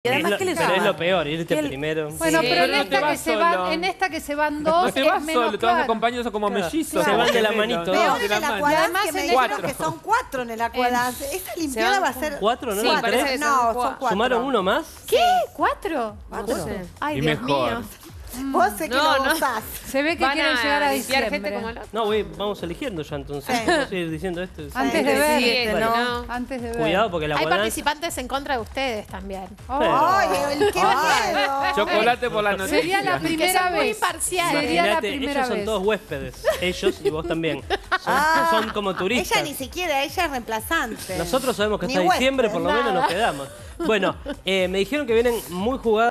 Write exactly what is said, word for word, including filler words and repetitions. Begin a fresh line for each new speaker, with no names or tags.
Y además,
es
¿qué
lo,
les
pero
da?
es lo peor, irte
¿Qué?
primero.
Bueno,
Sí,
pero en,
pero no te
esta que
vas
se
solo.
van, en esta que se van dos
No te
es
vas
menos
solo, te vas
claro.
acompañados como
Claro.
mellizos.
Se van de la
Gemelos,
manito.
¿no?
Peor
De
en
la
el
mano.
Aquadance,
además
que me
en
dijeron
cuatro.
que son cuatro en el Aquadance. Esta limpiada va a ser...
¿Cuatro, no?
Sí,
¿Eran
parece
tres?
que
No,
son
son
cuatro.
cuatro.
¿Sumaron uno más?
¿Qué? ¿Cuatro?
¿Cuatro?
No sé.
Ay,
Y
Dios
mejor.
mío. Vos sé que
No,
lo
no.
usás.
Se ve que
Van
quieren
a
llegar a
limpiar
diciembre.
gente como el otro.
No, güey, vamos eligiendo ya entonces.
Sí.
Vamos a ir diciendo esto.
Antes de
Sí,
ver,
sí,
este,
no.
antes de ver.
Cuidado porque la
Hay
Aquadance...
participantes en contra de ustedes también.
Oh,
Ay, el qué miedo.
Chocolate por la noticia.
sería la
Que
primera
son muy
vez.
imparciales.
Sería la
Imagínate,
primera
ellos son
vez.
todos huéspedes. Ellos y vos también. Son,
Ah,
son como turistas.
Ella ni siquiera, ella es reemplazante.
Nosotros sabemos que
Ni
hasta diciembre
huésped,
por lo menos
nada.
nos quedamos. Bueno, eh, me dijeron que vienen muy jugadas.